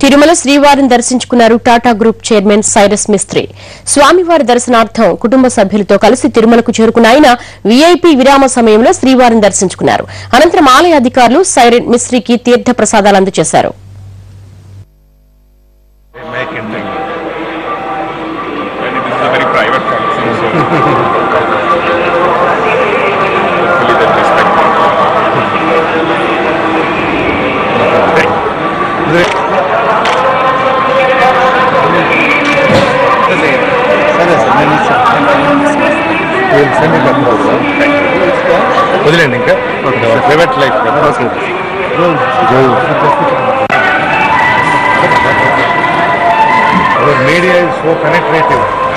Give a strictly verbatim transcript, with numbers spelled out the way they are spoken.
తిరుమల శ్రీవారిని దర్శించుకున్నారు Tata group chairman Cyrus Mistry. స్వామివారి దర్శనార్థం కుటుంబ సభ్యులతో కలిసి తిరుమలకు చేరుకున్న ఆయన వీఐపీ విరామ సమయంలో శ్రీవారిని దర్శించుకున్నారు. అనంతరం ఆలయ అధికారులు సైరన్ మిస్త్రీకి తీర్థ ప్రసాదాలు అందజేశారు. వదిలేండి ఇంకా private life media is so penetrative.